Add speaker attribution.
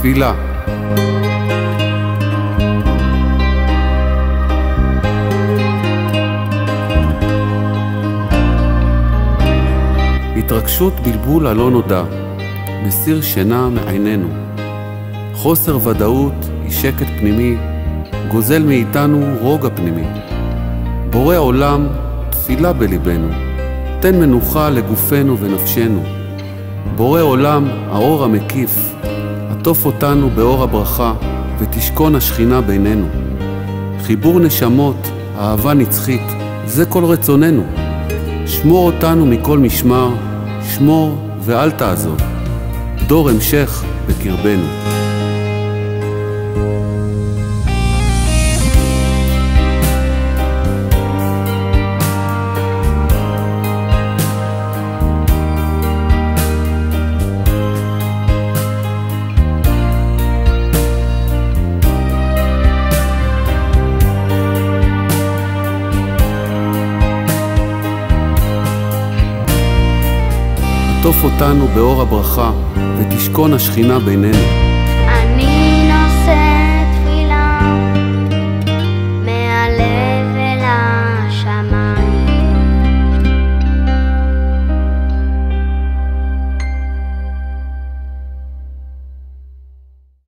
Speaker 1: תפילה. התרגשות בלבול הלא נודע, מסיר שינה מעינינו. חוסר ודאות היא שקט פנימי, גוזל מאיתנו רוגע פנימי. בורא עולם, תפילה בליבנו, תן מנוחה לגופנו ונפשנו. בורא עולם, האור המקיף, עטוף אותנו באור הברכה, ותשכון השכינה בינינו. חיבור נשמות, אהבה נצחית, זה כל רצוננו. שמור אותנו מכל משמר, שמור ואל תעזוב. דור המשך בקרבנו. עטוף אותנו באור הברכה, ותשכון השכינה בינינו.